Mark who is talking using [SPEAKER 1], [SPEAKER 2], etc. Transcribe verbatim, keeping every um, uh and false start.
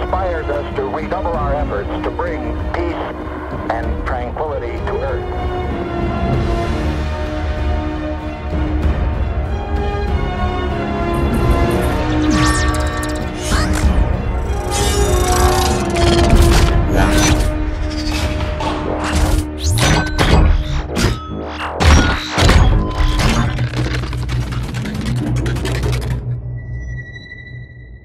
[SPEAKER 1] inspires us to redouble our efforts to bring peace and tranquility to Earth.